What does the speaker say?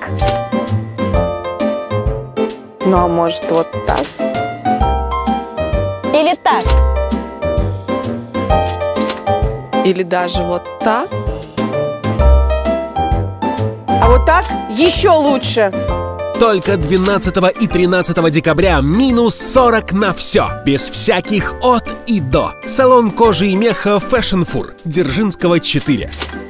Ну, а может, вот так? Или так? Или даже вот так? А вот так еще лучше. Только 12 и 13 декабря минус 40 на все, без всяких от и до. Салон кожи и меха Fashion Fur, Дзержинского 4.